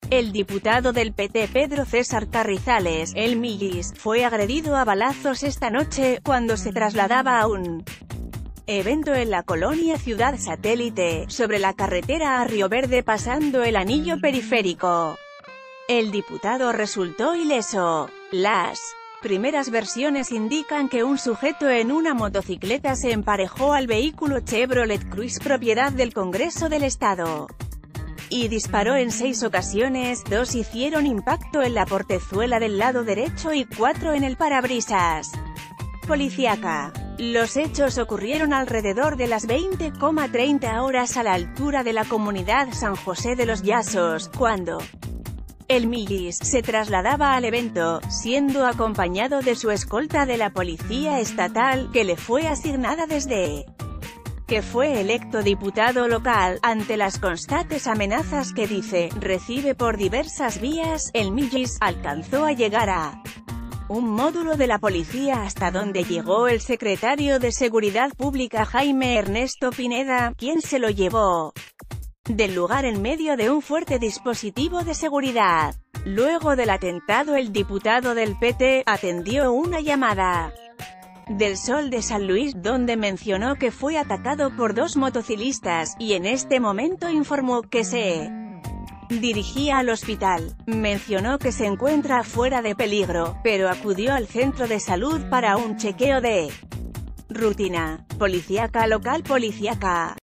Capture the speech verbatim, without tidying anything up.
El diputado del P T Pedro César Carrizales, el Millis, fue agredido a balazos esta noche, cuando se trasladaba a un evento en la colonia Ciudad Satélite, sobre la carretera a Río Verde pasando el anillo periférico. El diputado resultó ileso. Las primeras versiones indican que un sujeto en una motocicleta se emparejó al vehículo Chevrolet Cruze propiedad del Congreso del Estado y disparó en seis ocasiones, dos hicieron impacto en la portezuela del lado derecho y cuatro en el parabrisas. Policíaca. Los hechos ocurrieron alrededor de las veinte treinta horas a la altura de la comunidad San José de los Llasos, cuando el Millis se trasladaba al evento, siendo acompañado de su escolta de la Policía Estatal, que le fue asignada desde que fue electo diputado local. Ante las constantes amenazas que dice recibe por diversas vías, el Millis alcanzó a llegar a un módulo de la policía hasta donde llegó el secretario de Seguridad Pública Jaime Ernesto Pineda, quien se lo llevó del lugar en medio de un fuerte dispositivo de seguridad. Luego del atentado, el diputado del P T atendió una llamada del Sol de San Luis, donde mencionó que fue atacado por dos motociclistas, y en este momento informó que se dirigía al hospital. Mencionó que se encuentra fuera de peligro, pero acudió al centro de salud para un chequeo de rutina. Policíaca local. Policíaca.